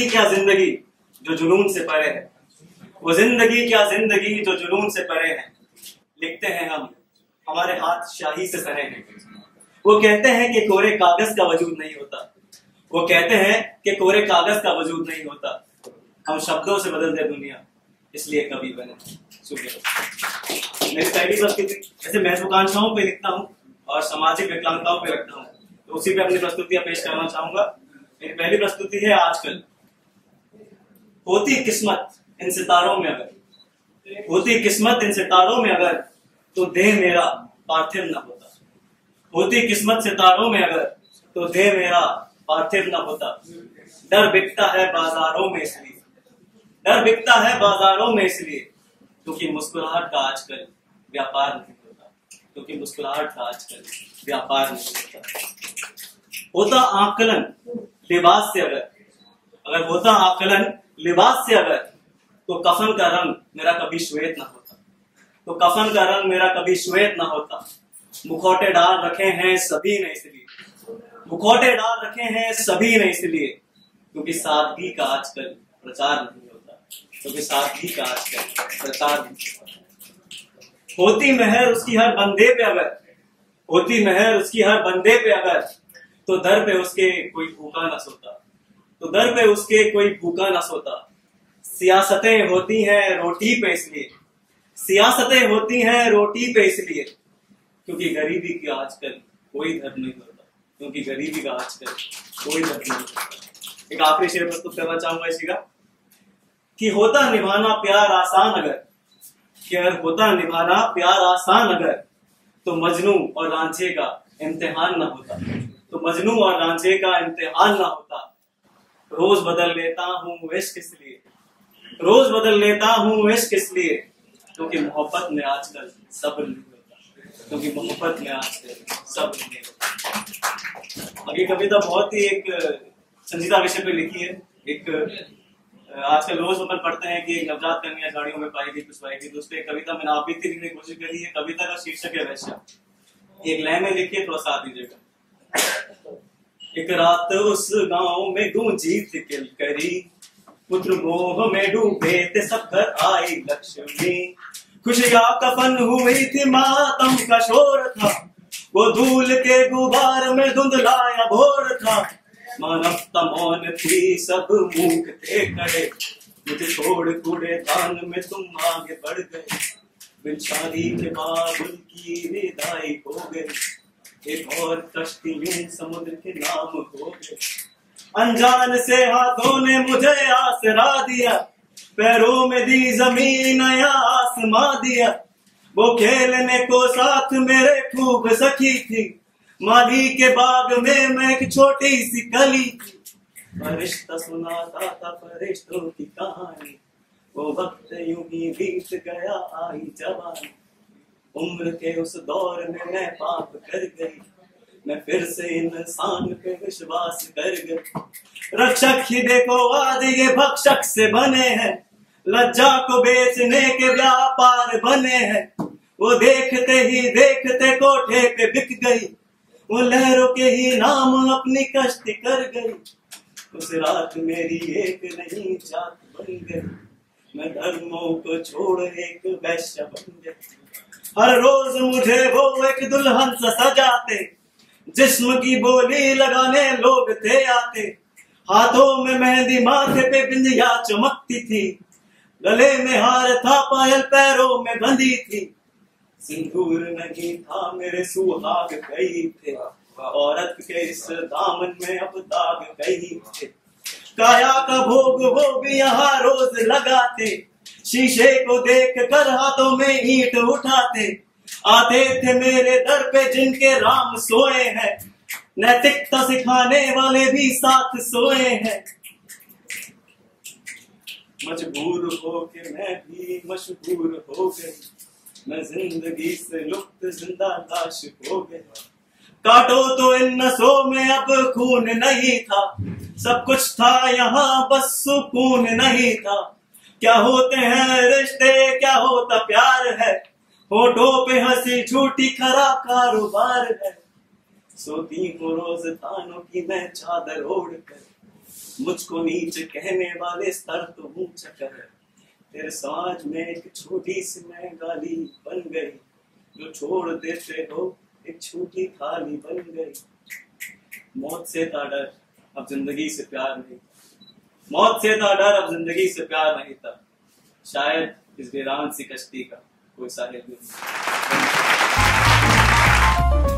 जिंदगी क्या जिंदगी जो जुनून से परे है, वो जिंदगी क्या जिंदगी जो जुनून से परे है। लिखते हैं हम, हमारे हाथ शाही से सने हैं। वो कहते हैं कि कोरे कागज का वजूद नहीं होता, वो कहते हैं कि कोरे कागज का वजूद नहीं होता। हम शब्दों से बदल दे दुनिया, इसलिए कवि बने। शुक्रिया। मेरी पहली प्रस्तुति, जैसे महत्वाकांक्षाओं पे लिखता हूँ और सामाजिक विकलांगताओं पे लिखता हूँ, तो उसी पे अपनी प्रस्तुतियां पेश करना चाहूंगा। मेरी पहली प्रस्तुति है आजकल। होती किस्मत इन सितारों में अगर, होती किस्मत इन सितारों में अगर, तो देह मेरा पार्थिव न होता। होती किस्मत सितारों में अगर, तो देह मेरा पार्थिव न होता। डर बिकता है बाजारों में इसलिए, डर बिकता है बाजारों में इसलिए, क्योंकि मुस्कुराहट का आजकल व्यापार नहीं होता, क्योंकि मुस्कुराहट का आजकल व्यापार नहीं होता। होता आकलन लिबास से अगर, अगर होता आकलन लिबास से अगर, तो कफन का रंग मेरा कभी श्वेत ना होता, तो कफन का रंग मेरा कभी श्वेत ना होता। मुखौटे डाल रखे हैं सभी ने इसलिए, मुखौटे डाल रखे हैं सभी ने इसलिए, क्योंकि सादगी का आजकल प्रचार नहीं होता, क्योंकि सादगी का आजकल प्रचार नहीं होता। होती मेहर उसकी हर बंदे पे अगर, होती मेहर उसकी हर बंदे पे अगर, तो दर पे उसके कोई भूखा न सोता, तो दर पे उसके कोई भूखा न सोता। सियासतें होती हैं रोटी पे इसलिए, सियासतें होती हैं रोटी पे इसलिए, क्योंकि गरीबी की आजकल कोई धर्म नहीं होता, क्योंकि गरीबी का आजकल कोई धर्म नहीं होता। एक आखिरी शेर प्रस्तुत करना चाहूंगा इसी का, कि होता निभाना प्यार आसान अगर, कि अगर होता निभाना प्यार आसान अगर, तो मजनू और रांझे का इम्तिहान ना होता, तो मजनू और रांझे का इम्तिहान ना होता। रोज बदल लेता हूँ इश्क इसलिए, रोज बदल लेता हूँ इश्क इसलिए, क्योंकि मोहब्बत में आजकल सब्र नहीं होता, क्योंकि मोहब्बत में आजकल सब्र नहीं होता। अभी कविता बहुत ही एक संजीदा विषय पे लिखी है। एक आजकल रोज अपन पढ़ते हैं कि नवजात कन्या गाड़ियों में पाई गई पिछवाई गई, तो उस पर कविता मैंने आप बीती लिखने की कोशिश करी है। कविता का शीर्षक है वैश्या। एक लय में लिखिए, थोड़ा साथ दीजिएगा। एक रात उस गांव में गूंजी थी किलकरी, पुत्र मोह में डूबे थे सब घर आई लक्ष्मी। खुशियां कफन हुई थी मातम का शोर था, वो धूल के गुबार में धुंधलाया भोर था। मानवता मौन थी सब मूक थे खड़े, मुझे छोड़ कूड़ेदान में तुम आगे बढ़ गए। बिन शादी के बाबुल की विदाई हो गई, एक और कश्ती में समुद्र के नाम हो गए। अनजान से हाथों ने मुझे आसरा दिया, पैरों में दी जमीन या आसमां दिया। वो खेलने को साथ मेरे खूब सखी थी, माली के बाग में मैं एक छोटी सी कली थी। फरिश्ता सुनाता था फरिश्तों की कहानी, वो वक्त यूं ही बीत गया आई जवानी। उम्र के उस दौर में मैं पाप कर गई, मैं फिर से इंसान पे विश्वास कर गई। रक्षक ही देखो आज ये भक्षक से बने हैं, लज्जा को बेचने के व्यापार बने हैं। वो देखते ही देखते कोठे पे बिक गई, वो लहरों के ही नाम अपनी कश्ती कर गई। उस रात मेरी एक नहीं जात बन गई, मैं धर्मों को छोड़ एक वैश्य बन गई। हर रोज मुझे वो एक दुल्हन सा सजाते, जिस्म की बोली लगाने लोग थे आते। हाथों में मेहंदी, माथे पे बिंदिया चमकती थी, गले में हार था पायल पैरों में बंधी थी। सिंदूर नहीं था मेरे सुहाग गई थे, औरत के इस दामन में अब दाग गई थे। काया का भोग वो भी यहाँ रोज लगाते, शीशे को देख कर हाथों में ईंट उठाते। आते थे मेरे दर पे जिनके राम सोए हैं, नैतिकता सिखाने वाले भी साथ सोए हैं। मजबूर हो के मैं भी मशहूर हो गई, मैं जिंदगी से लुप्त जिंदा लाश हो गया। काटो तो इन नसों में अब खून नहीं था, सब कुछ था यहाँ बस सुकून नहीं था। क्या होते हैं रिश्ते, क्या होता प्यार है, होठों पे हंसी झूठी खरा कारोबार है। सोती हूँ रोज तानों की मैं चादर ओढ़ कर, मुझको नीच कहने वाले स्तर तो ऊंचा कर, तेरे समाज में एक छोटी सी मैं गाली बन गई, जो छोड़ देते हो एक छोटी थाली बन गई। मौत से था डर अब जिंदगी से प्यार नहीं, मौत से था डर अब जिंदगी से प्यार नहीं था, शायद इस वीरान सी कश्ती का कोई साहिल नहीं।